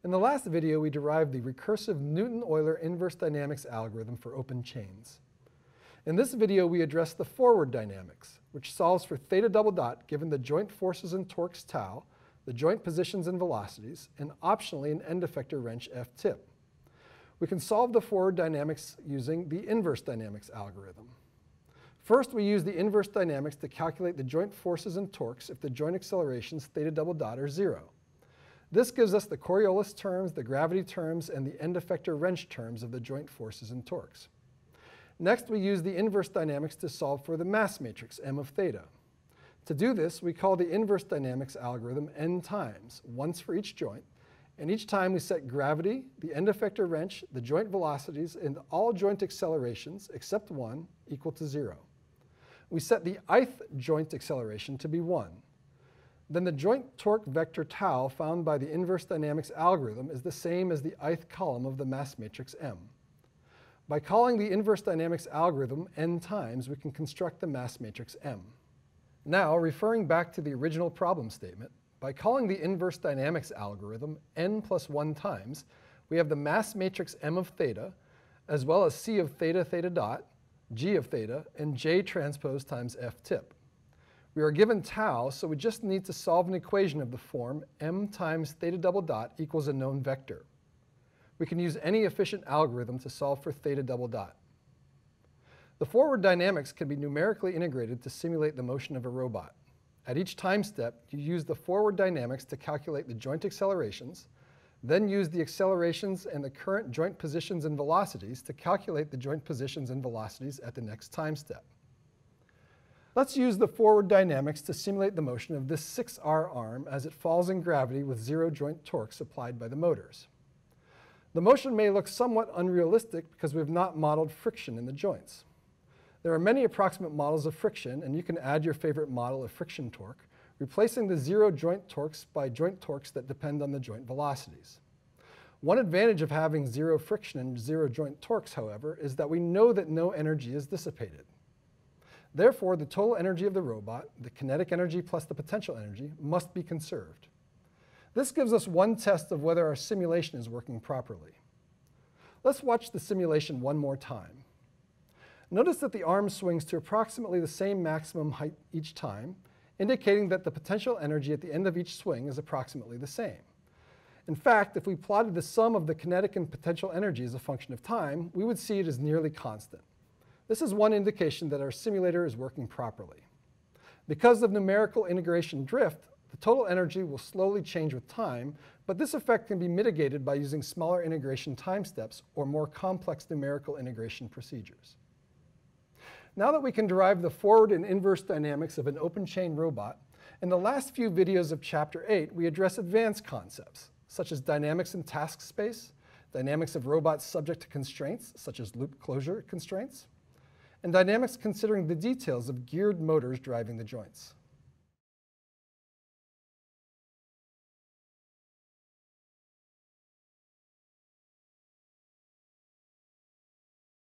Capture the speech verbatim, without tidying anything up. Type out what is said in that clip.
In the last video, we derived the recursive Newton-Euler inverse dynamics algorithm for open chains. In this video, we address the forward dynamics, which solves for theta double dot given the joint forces and torques tau, the joint positions and velocities, and optionally an end effector wrench F tip. We can solve the forward dynamics using the inverse dynamics algorithm. First, we use the inverse dynamics to calculate the joint forces and torques if the joint accelerations theta double dot are zero. This gives us the Coriolis terms, the gravity terms, and the end effector wrench terms of the joint forces and torques. Next, we use the inverse dynamics to solve for the mass matrix M of theta. To do this, we call the inverse dynamics algorithm n times, once for each joint, and each time we set gravity, the end effector wrench, the joint velocities, and all joint accelerations, except one, equal to zero. We set the ith joint acceleration to be one. Then the joint torque vector tau found by the inverse dynamics algorithm is the same as the ith column of the mass matrix M. By calling the inverse dynamics algorithm n times, we can construct the mass matrix M. Now, referring back to the original problem statement, by calling the inverse dynamics algorithm n plus one times, we have the mass matrix M of theta, as well as C of theta theta dot, G of theta, and J transpose times F tip. We are given tau, so we just need to solve an equation of the form m times theta double dot equals a known vector. We can use any efficient algorithm to solve for theta double dot. The forward dynamics can be numerically integrated to simulate the motion of a robot. At each time step, you use the forward dynamics to calculate the joint accelerations, then use the accelerations and the current joint positions and velocities to calculate the joint positions and velocities at the next time step. Let's use the forward dynamics to simulate the motion of this six R arm as it falls in gravity with zero joint torques applied by the motors. The motion may look somewhat unrealistic because we have not modeled friction in the joints. There are many approximate models of friction, and you can add your favorite model of friction torque, replacing the zero joint torques by joint torques that depend on the joint velocities. One advantage of having zero friction and zero joint torques, however, is that we know that no energy is dissipated. Therefore, the total energy of the robot, the kinetic energy plus the potential energy, must be conserved. This gives us one test of whether our simulation is working properly. Let's watch the simulation one more time. Notice that the arm swings to approximately the same maximum height each time, indicating that the potential energy at the end of each swing is approximately the same. In fact, if we plotted the sum of the kinetic and potential energy as a function of time, we would see it as nearly constant. This is one indication that our simulator is working properly. Because of numerical integration drift, the total energy will slowly change with time, but this effect can be mitigated by using smaller integration time steps or more complex numerical integration procedures. Now that we can derive the forward and inverse dynamics of an open chain robot, in the last few videos of Chapter eight, we address advanced concepts, such as dynamics in task space, dynamics of robots subject to constraints, such as loop closure constraints, and dynamics considering the details of geared motors driving the joints.